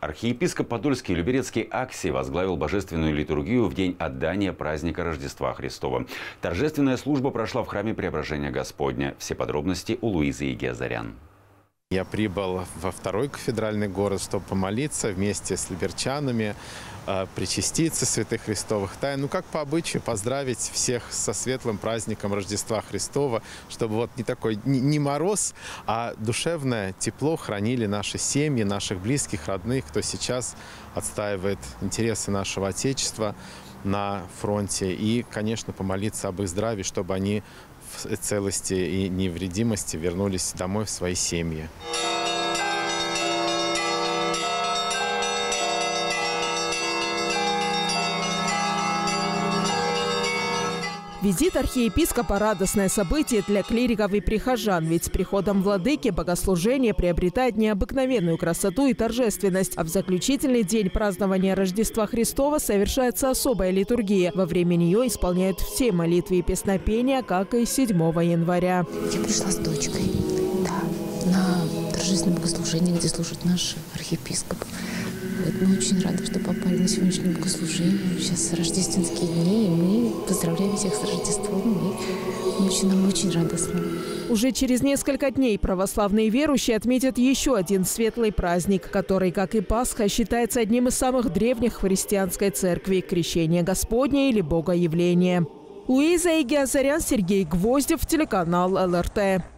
Архиепископ Подольский и Люберецкий Аксий возглавил божественную литургию в день отдания праздника Рождества Христова. Торжественная служба прошла в храме Преображения Господня. Все подробности у Луизы Игиазарян. Я прибыл во второй кафедральный город, чтобы помолиться вместе с люберчанами, причаститься святых Христовых тайн. Ну, как по обычаю, поздравить всех со светлым праздником Рождества Христова, чтобы вот не такой, не мороз, а душевное тепло хранили наши семьи, наших близких, родных, кто сейчас отстаивает интересы нашего Отечества на фронте. И, конечно, помолиться об их здравии, чтобы они в целости и невредимости вернулись домой в свои семьи. Визит архиепископа – радостное событие для клириков и прихожан, ведь с приходом владыки богослужение приобретает необыкновенную красоту и торжественность. А в заключительный день празднования Рождества Христова совершается особая литургия. Во время нее исполняют все молитвы и песнопения, как и 7 января. Я пришла с дочкой, на торжественное богослужение, где служит наш архиепископ. Мы очень рады, что попали на сегодняшнее богослужение. Сейчас рождественские дни, и мы поздравляем всех с Рождеством. И нам очень радостно. Уже через несколько дней православные верующие отметят еще один светлый праздник, который, как и Пасха, считается одним из самых древних в христианской церкви – Крещение Господне или Богоявление. Луиза Игиазарян, Сергей Гвоздев, телеканал ЛРТ.